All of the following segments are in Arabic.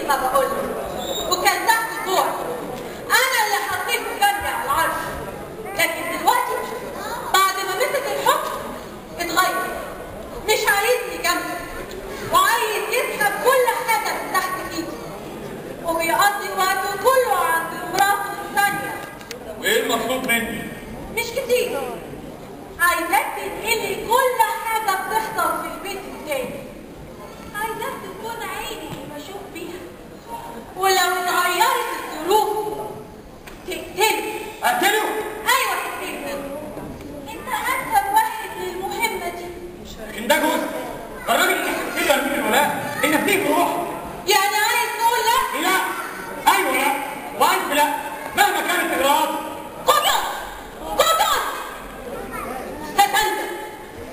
ما بقوله، وكان تحت طوعي. انا اللي حطيته جنبي على العرش، لكن دلوقتي بعد ما مسك الحكم اتغير، مش عايزني جنبه وعايز يسحب كل حاجه من تحت ايدي وبيقضي وقته كله عند مراته الثانيه. وايه المطلوب مني؟ مش كتير، عايزاك تنقلي كل حاجه بتحصل في البيت التاني، عايزاك تكون عيني اللي بشوف بيها، ولو اتغيرت الظروف تقتله. اقتله؟ ايوه تقتله، انت انسب واحد للمهمه دي. لكن ده جوزي، الراجل اللي هتقتله يرمي الولاء انك تيجي بروحك. يعني عايز تقول لا؟ لا. ايوه لا، وانت لا، مهما كانت اجراءاتك. قدس قدس ستندم.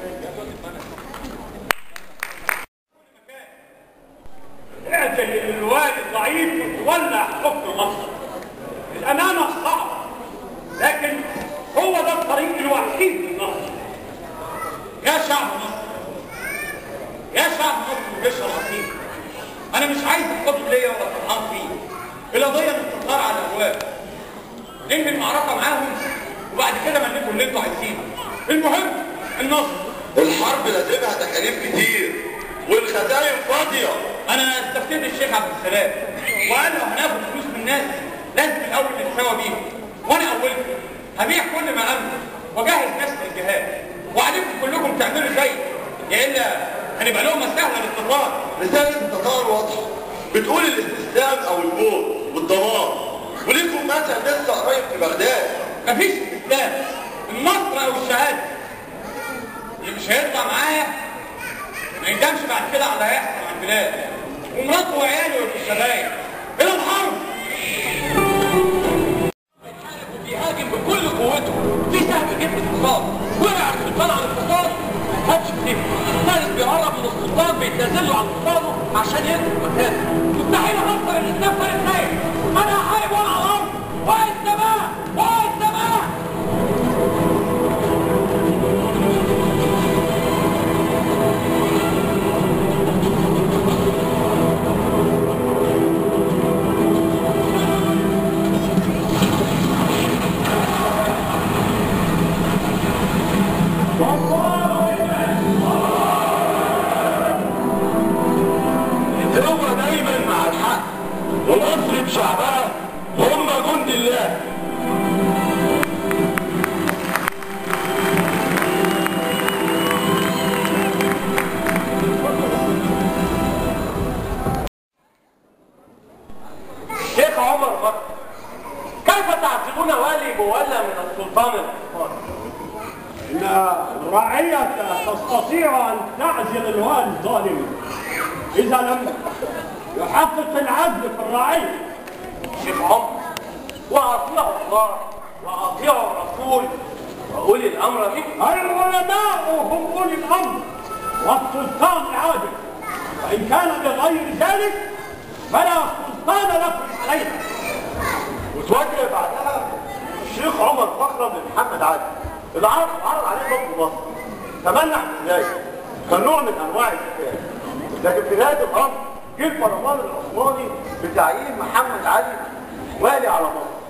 اعزل الوالد ضعيف وتولع حكم مصر. الامانه صعبه، لكن هو ده الطريق الوحيد للنصر. يا شعب مصر، يا شعب مصر وجيشها العظيم، انا مش عايز الحكم ليا ولا فرحان فيه. القضيه انتصار على الابواب، ننهي المعركه معاهم وبعد كده ملكوا اللي انتوا عايزينه. المهم النصر. الحرب لازمها تكاليف كتير والخزائن فاضيه. انا استفتيت الشيخ عبد السلام وقال له هناخد فلوس من الناس لازم الاول نتساوى بيهم، وانا اولكم هبيع كل ما املك واجهز ناس للجهاد، وعليكم كلكم تعملوا زي، يا الا هنبقى لقمه سهله للتتار. رساله التتار واضحه، بتقول الاستسلام او الموت والدمار، وليكم مثل لسه قريب في بغداد. مفيش استسلام، النصر او الشهاده. اللي مش هيطلع معايا ما يندمش بعد كده على اللي هيحصل على البلاد، ومراته وعياله يبقوا شبايب. الى الحرب. وبيهاجم بكل قوته، في سهم جه في الحصان، وقع السلطان على الحصان ما خدش فيه. الثالث بيقرب من السلطان بيتنازل له على حصانه عشان يركب مكانه. مستحيل اخسر الاسلام ثالث نايم، انا هحارب وانا على الارض، وقع السماء وقع السماء. هو دايما مع الحق، ومصر بشعبها هم جند الله. الشيخ عمر بكر، كيف تعزلون والي مولى من السلطان العثماني؟ إن الرعية تستطيع أن تعزل الوالي الظالم إذا لم يحقق العدل في الرعية. شيخ عمر، وأطيعوا الله وأطيعوا الرسول وأولي الأمر منكم. العلماء هم أولي الأمر والسلطان العادل، وإن كان بغير ذلك فلا سلطان لكم علينا. وتوجه بعدها الشيخ عمر بكر بن محمد علي. العرب عرض عليه ضد مصر، تمنع الولايه كنوع من انواع الكفايه، لكن في نهايه الامر جه البرلمان العثماني بتعيين محمد علي والي على مصر.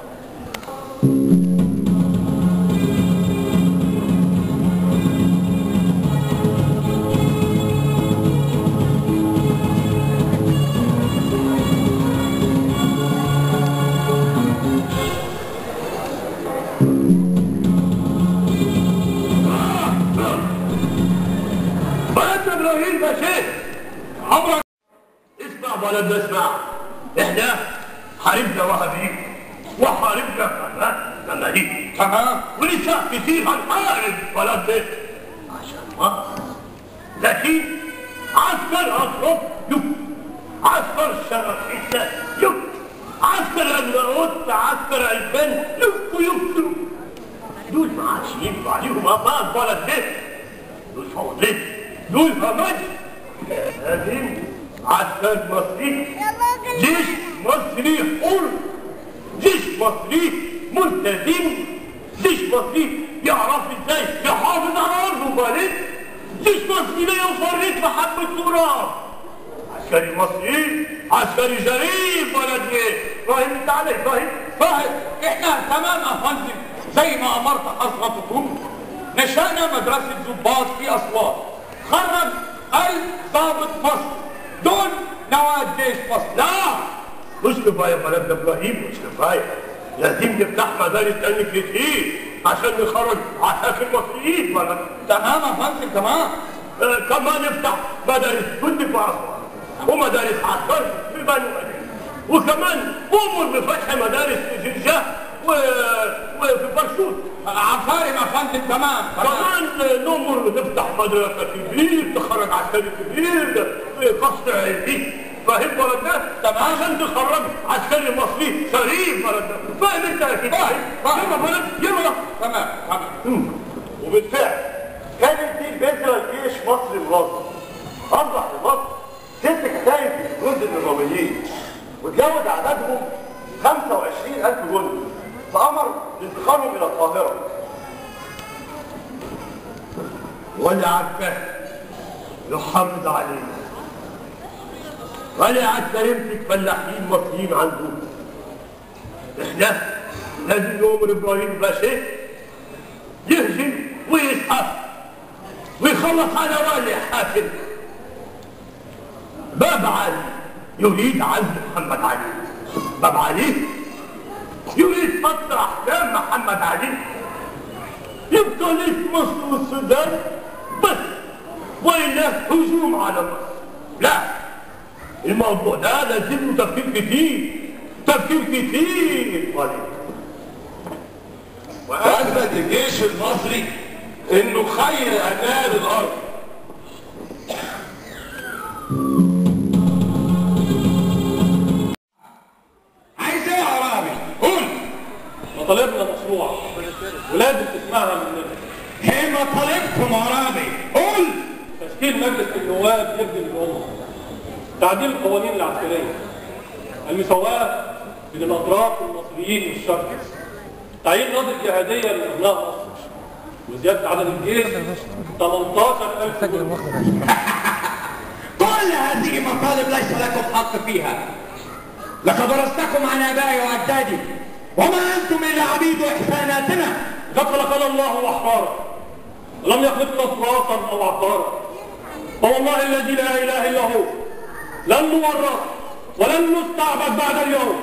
ابراهيم باشا، عمرك اسمع ولا بنسمع؟ احنا حاربنا وهابيل وحاربنا كمان مماليك، تمام، ولسه كتير هنحارب ولا بنسمع عشان مصر. لكن عسكر اطرف يب، عسكر الشرقية يب، عسكر النقط، عسكر الفن يب. دول ما عادش ينفع عليهم أباط ولا بنسمع، دول فوضين، دول همج. لازم عسكر مصري، جيش مصري حر، جيش مصري ملتزم، جيش مصري يعرف ازاي يحافظ على ارضه وبلده، جيش مصري لا يفرط محبة تراب. عسكري مصري عسكري شريف ولد ايه؟ فاهم انت عليك فاهم. احنا تمام يا فندم زي ما امرت حضرتكم. نشأنا مدرسة ضباط في اسوان، خرج 1000 ضابط مصر، دول نواه جيش مصر. لا مش كفايه بلدنا ابراهيم، مش كفايه، لازم نفتح مدارس تاني كتير عشان نخرج عساكر مصريين بلد. تمام يا فندم تمام. كمان نفتح مدارس جندي في اسوان ومدارس عسكر في بني مدينة، وكمان امر بفتح مدارس في جرجاه وفي برشوت. عفارم يا فندم تمام. كمان نمر نفتح مدرسه كبير تخرج عسكري كبير في قصر عيدي، فاهم بلدنا؟ تمام. عشان تخرج عسكري مصري شريف بلدنا، فاهم انت اكيد؟ يلا بلد يلا. تمام. وبالفعل كانت دي بذره لجيش مصر الراضي، اصبح لمصر 6 كتايب جند النظاميين، وتجاوز عددهم 25,000 جندي، فامر بانتقالهم الى القاهره. ولا عسكري يحافظ علينا، ولا عسكري يمسك فلاحين مصريين عنده. احنا لازم نؤمر ابراهيم باشا يهجم ويسحب ويخلص على والي حاكم. باب علي يريد عزل محمد علي، باب علي يريد فصل احكام محمد علي، يبقى ليش مصر والسودان بس، والا هجوم على مصر. لا، الموضوع ده لازم له تفكير كتير قليل. واثبت الجيش المصري انه خير ابناء الارض. عايز ايه يا عرابي؟ قول. مطالبنا مشروع ولازم تسمعها مننا. ايه مطالبكم عرابي؟ قول. تشكيل مجلس النواب يخدم الامه، تعديل القوانين العسكريه، المساواه بين الاطراف المصريين والشرق، تعيين نظر جهاديه لابناء مصر، وزياده عدد الجيش 18,000 جندي. كل هذه مطالب ليس لكم حق فيها، لقد ورثتكم عن ابائي واجدادي، وما انتم الا عبيد احساناتنا. قد خلقنا الله احرارا ولم يخلقنا صراطا او عقارا، فوالله الذي لا اله الا هو لن نورط ولن نستعبد بعد اليوم.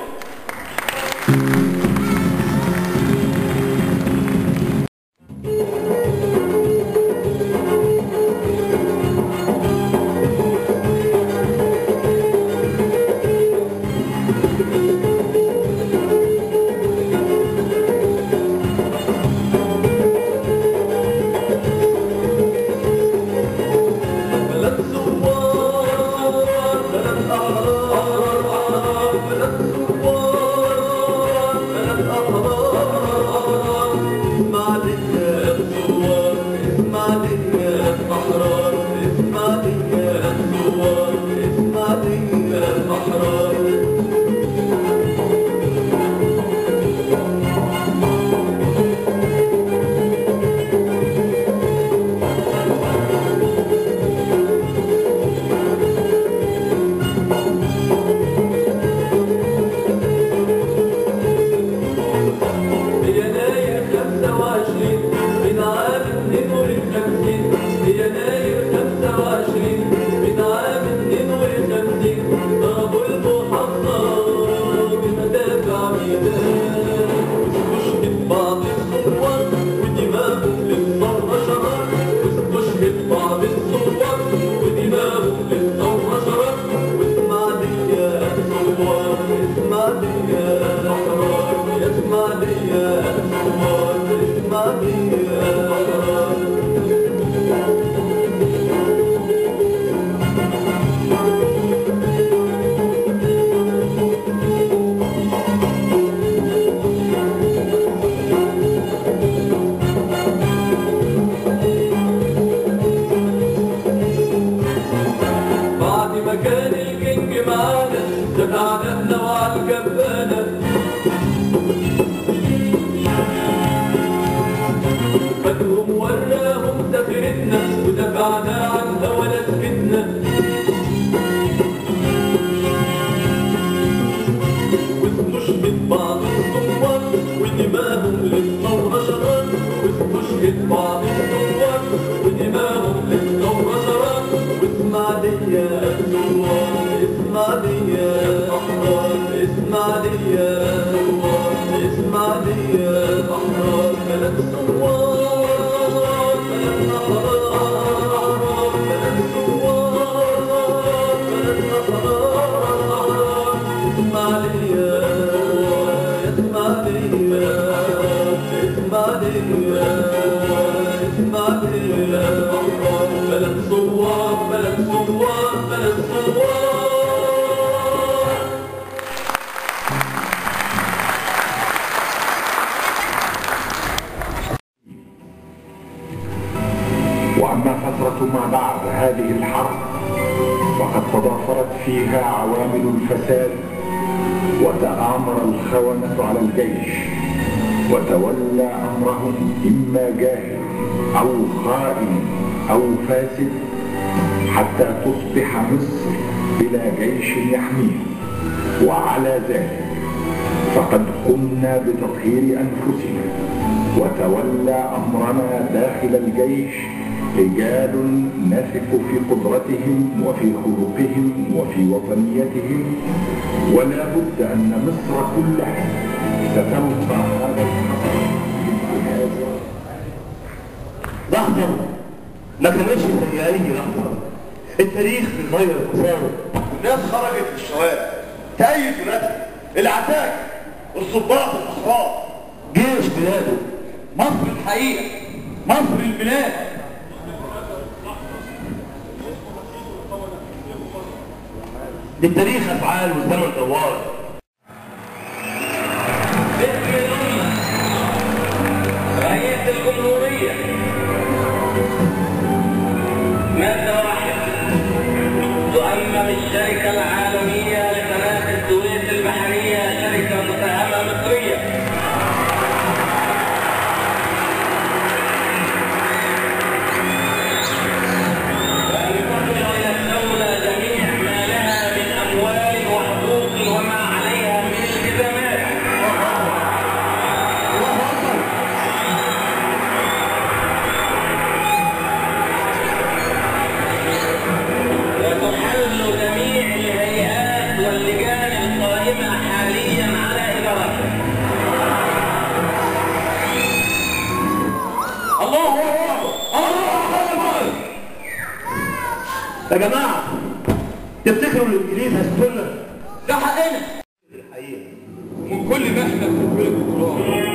إسماعيلية إسماعيلية أحرار بلد ثوار بلد أحرار بلد ثوار بلد أحرار إسماعيلية إسماعيلية إسماعيلية إسماعيلية أحرار بلد ثوار بلد ثوار بلد ثوار. وأما فترة ما بعد هذه الحرب فقد تضافرت فيها عوامل الفساد وتآمر الخونة على الجيش وتولى أمرهم إما جاهل أو خائن أو فاسد حتى تصبح مصر بلا جيش يحميها. وعلى ذلك فقد قمنا بتطهير أنفسنا وتولى أمرنا داخل الجيش رجال نثق في قدرتهم وفي خلقهم وفي وطنيتهم، ولا بد أن مصر كلها ستلقى هذا الخطر. لحظة ما كانش سيئين لحظة، التاريخ في المية القصارى، الناس خرجت في الشوارع تأيد ولادها، العتاك والصباط الأحرار، جيش بلاده، مصر الحقيقة، مصر البلاد. للتاريخ أفعال والزمن دوار. باسم الأمة رئيس الجمهورية مادة واحد تؤمم الشركة العالمية لقناة السويس البحرية شركة مساهمة مصرية. يا جماعة تفتكروا الإنجليز هيسكتونا؟ ده حقنا الحقيقة من كل ما احنا بنقول الدكتوراه.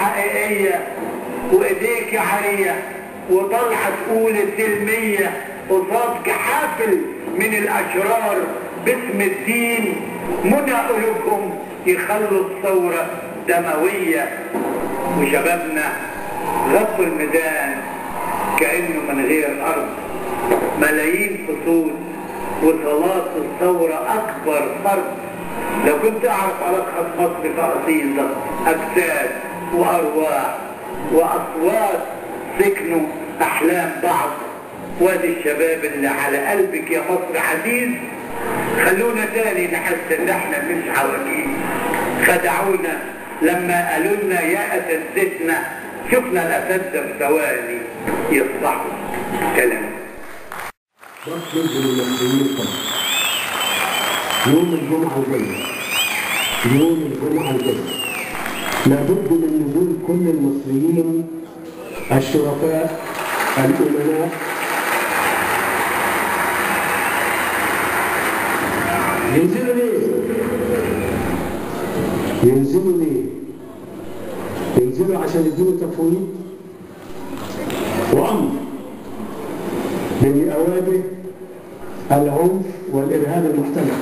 حقيقية وايديك عارية وطلعة تقول السلمية قصاد حافل من الاشرار باسم الدين، منى قلوبهم يخلوا الثورة دموية. وشبابنا غطوا الميدان كأنه من غير ارض، ملايين فصول وصلاة الثورة اكبر فرد. لو كنت اعرف ألخص مصر كقصيدة اجساد وارواح واصوات سكنوا احلام بعض. وادي الشباب اللي على قلبك يا مصر عزيز. خلونا تاني نحس ان احنا مش عواجيز. خدعونا لما قالوا لنا يا اساتذتنا، شفنا الاساتذه في ثواني يصبحوا كلام. بطلب للمصريين يوم الجمعه الجايه، يوم الجمعه الجايه لابد من نزول كل المصريين الشرفاء الامناء ينزلوا ليه؟ ينزلوا ليه؟ ينزلوا عشان يدينوا تفويض وأمر بأوامر العنف والإرهاب المحتمل.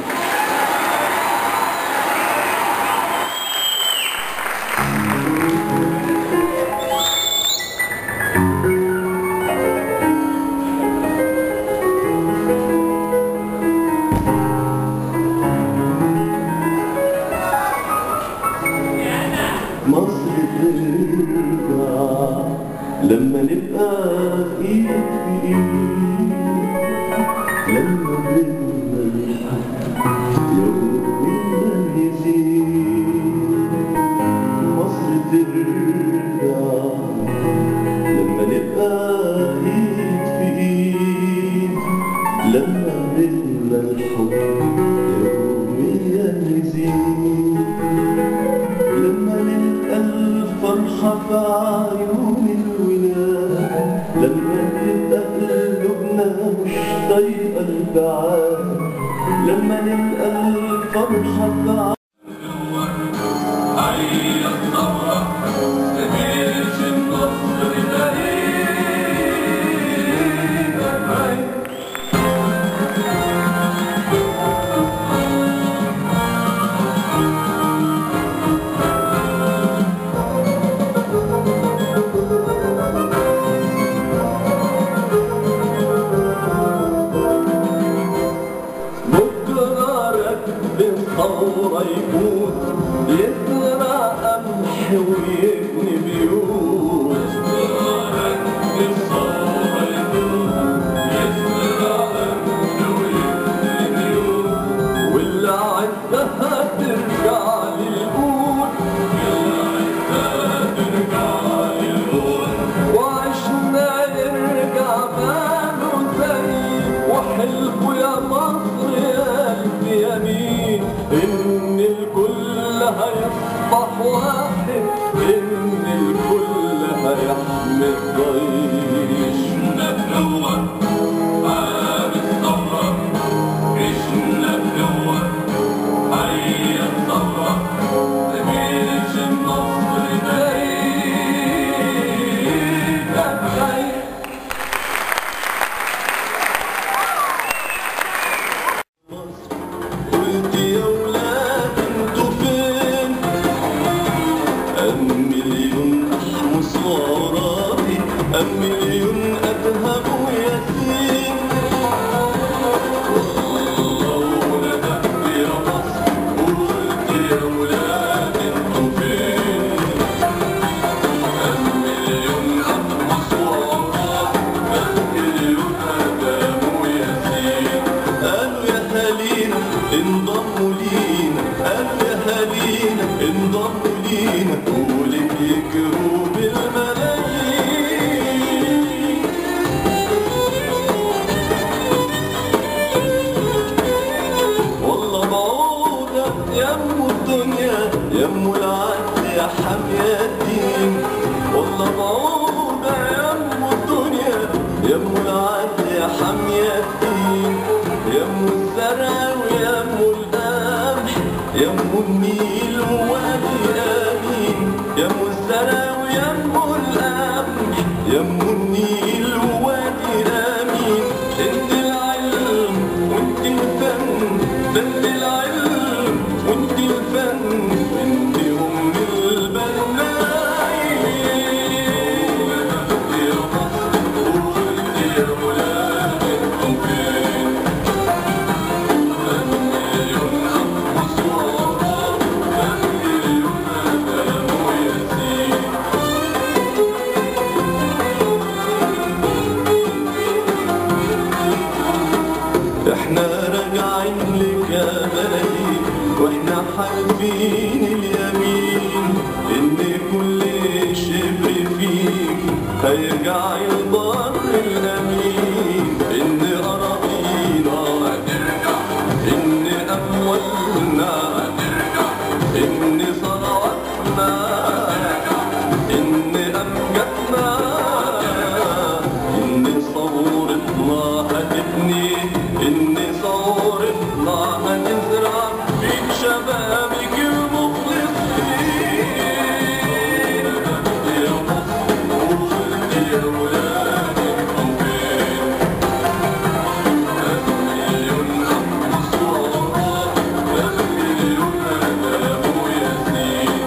لما نبقى ايد في ايد، لما بدنا الحق يومنا يزيد، مصر ترجع. لما نبقى ايد في ايد، لما بدنا الحق يومنا يزيد، لما نلقى الفرحة في عيون الولاد، لما تبقى قلوبنا مش طايقة البعاد، لما نلقى الفرحة في عيون الثورة يكون يزرع قمح ويبني بيوت. الثورة يكون يزرع قمح ويبني بيوت، واللي عدها ترجع للقوت، وعشنا يرجع باله زي وحلفه يا مصر يا يمين، إن الكل هيصبح واحد، إن الكل هيحمي الضيش. عشنا بنور باب الثورة، عشنا بنور حي الثورة، جيش النصر بعيد. قلت يا ولاد انتوا فين؟ مليون احمس وراكي، مليون اذهب وياسين. والله ندب يا مصر، قلت يا ولاد انتوا فين؟ مليون احمس وراكي، مليون اذهب وياسين. قالوا يا هالينا انضموا لينا، قالوا يا هالينا انضموا لينا، قولك يجروا بالملايين. والله بعودة يمو الدنيا، يمو العدل يا حامية الدين. والله بعودة يمو الدنيا، يمو العدل يا حامية الدين. يمو الزرع ويمو القمح، يمو النيل ووادي آمين. يمو الزرع يمو القمح يمو النيل ووادي آمين. انت العلم وانت الفن، ده انت العلم وانت الفن، انت ام البنايين. يا مصر وانت يا ولاد انتم فين؟ مليون أقمص وأوراق، مليون ألم وياسين. احنا راجعين لك يا بلدي واحنا حالفين اليمين ان كل شبر فيك هيرجع البر الامين. ان اراضينا هترجع، ان اموالنا هترجع، ان ثرواتنا هترجع، ان امجادنا، ان ثورتنا هتبني، ان ثورتنا هتزرع فيك شبابك المخلصين. يا مصر وانت يا ولاد انتم فين؟ مليون أقمص وأوراق، مليون ألم وياسين.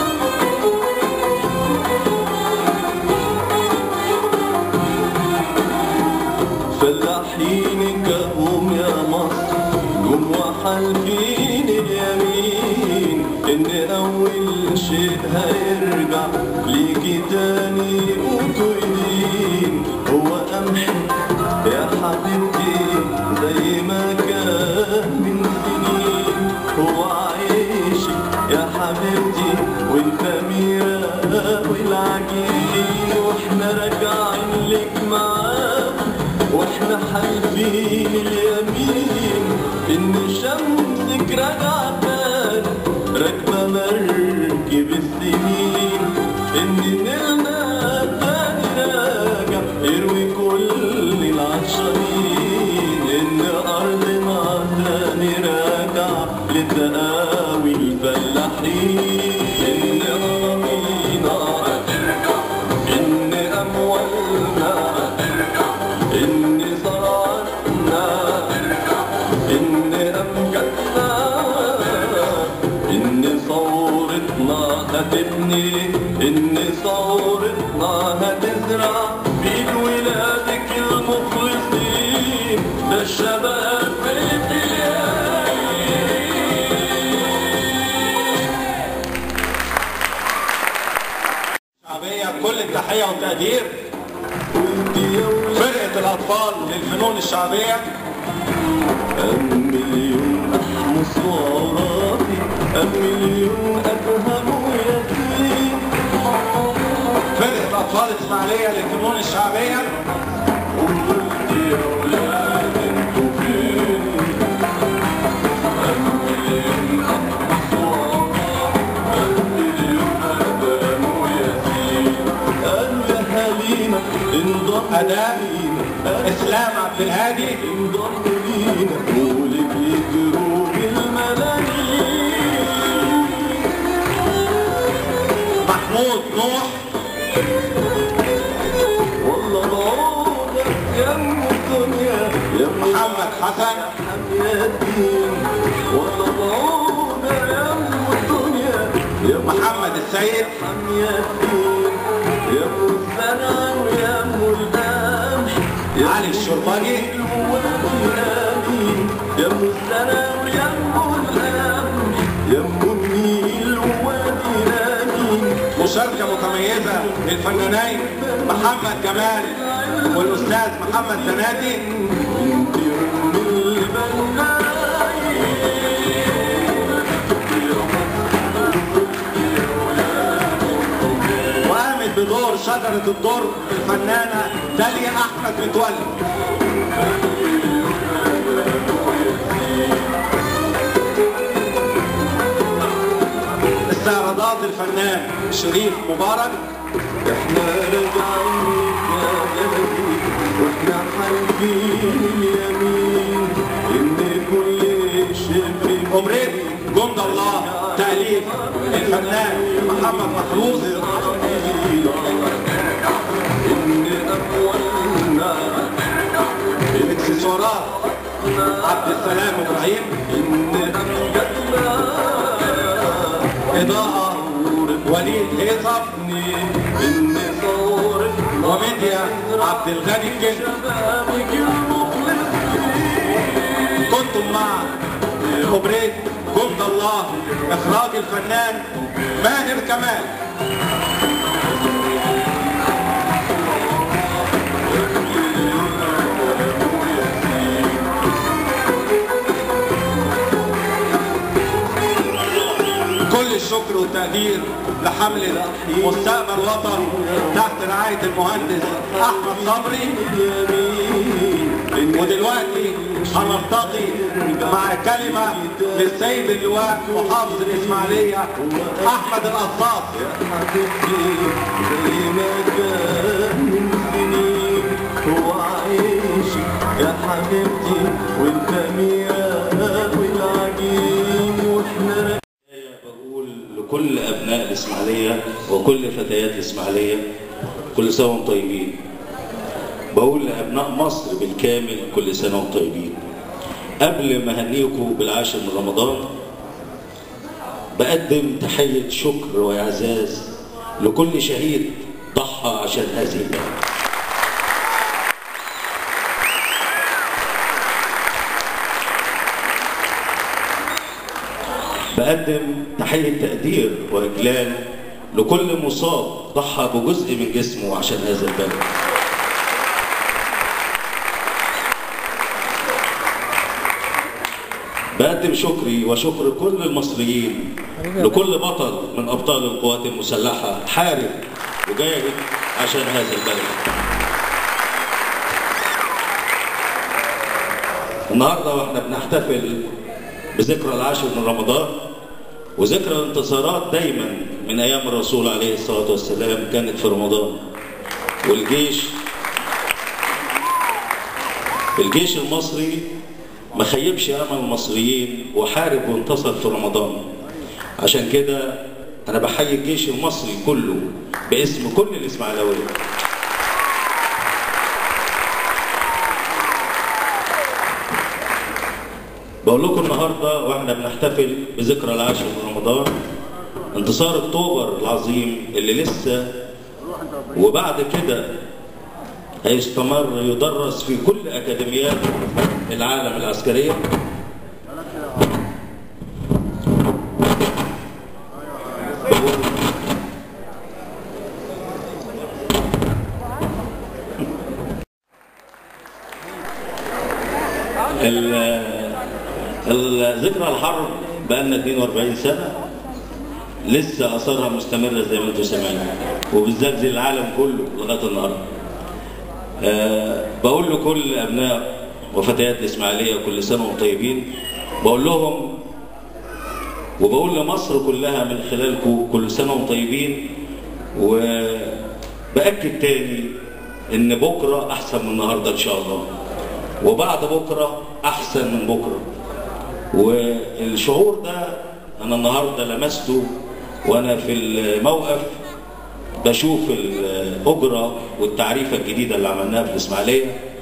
فلاحينك هم يا مصر جم وحالفين اليمين ان اول شيء هيرجع ليكي تاني وتوينين. هو قمحي يا حبيبتي زي ما كان من سنين، هو عيشك يا حبيبتي والخميرة والعجين. واحنا راجعين لك معاك واحنا حالفين اليمين ان شمسك راجعة تاني راكبة مركب السنين. ان نيلنا تاني راجع يروي كل العطشانين. ان ارضنا تاني راجع لتقاوي الفلاحين. ان اراضينا هترجع، ان اموالنا هترجع، ان ثرواتنا هترجع، ان امجادنا، ان ثورتنا هتبني، ان ثورتنا هتزرع بيد ولادك المخلصين. ده الشباب في شعبية بكل التحية والتقدير. فرقة الأطفال للفنون الشعبية. مليون أقمص وأوراقي، مليون أدهم وياسين. فرقة أطفال إسماعيلية للفنون الشعبية. وقلت يا ولاد انتوا فين؟ مليون أقمص وأوراقي، مليون أدهم وياسين. قالوا يا حليمة انضم أداء إسلام عبد الهادي. انضم لينا قولك يجروا بالملايين. محمود نوح. والله العودة يا ام الدنيا يا ام محمد حسن. يا الدين. والله العودة يا ام الدنيا يا ام محمد السيد. يا الدين. يا ام الزرع ويا ام القمح علي الشرباجي. يا ام الزرع ويا ام القمح يا ام النيل ووادي آمين. مشاركة متميزة للفنانين محمد جمال والأستاذ محمد زنادي. انت ام البنايين. وقامت بدور شجرة الدر الفنانة داليا أحمد متولي. استعراضات الفنان شريف مبارك. احنا راجعين يا بلدي واحنا حالفين اليمين ان كل شبر أمريك جند الله تأليف الفنان محمد محروس. الاكسسوارات عبد السلام ابراهيم، اضاءة وليد هيثم، وميديا عبد الغني الجن. كنتم مع كوبريت جند الله، اخراج الفنان ماهر كمال. كل الشكر والتقدير لحملة مستقبل وطن تحت رعاية المهندس أحمد صبري. ودلوقتي هنلتقي مع كلمة للسيد اللواء محافظ الإسماعيلية أحمد القصاص. يا حبيبتي والكاميرا والعجين واحنا بقول لكل ابناء الاسماعيليه وكل فتيات الاسماعيليه كل سنه وانتم طيبين. بقول لابناء مصر بالكامل كل سنه وانتم طيبين. قبل ما اهنيكم بالعاشر من رمضان بقدم تحيه شكر واعزاز لكل شهيد ضحى عشان هذه البلد. بقدم تحية تقدير وإجلال لكل مصاب ضحى بجزء من جسمه عشان هذا البلد. بقدم شكري وشكر كل المصريين لكل بطل من أبطال القوات المسلحة حارب وجاهد عشان هذا البلد. النهارده واحنا بنحتفل بذكرى العاشر من رمضان، وذكرى الانتصارات دايما من ايام الرسول عليه الصلاه والسلام كانت في رمضان. والجيش المصري ما خيبش امل المصريين وحارب وانتصر في رمضان. عشان كده انا بحيي الجيش المصري كله باسم كل الاسماعيلاويه. بقول لكم النهارده واحنا بنحتفل بذكرى العاشر من رمضان انتصار اكتوبر العظيم اللي لسه وبعد كده هيستمر يدرس في كل اكاديميات العالم العسكريه. ذكرى الحرب بقالنا 42 سنة لسه اثارها مستمرة زي ما انتم سامعين، وبالذات زي العالم كله لغاية النهارده. بقول لكل ابناء وفتيات الاسماعيلية كل سنة وانتم طيبين. بقول لهم وبقول لمصر كلها من خلالكم كل سنة وانتم طيبين. وبأكد تاني ان بكرة احسن من النهارده ان شاء الله، وبعد بكرة احسن من بكرة. والشعور ده انا النهارده لمسته وانا في الموقف بشوف الاجره والتعريفه الجديده اللي عملناها في الاسماعيليه.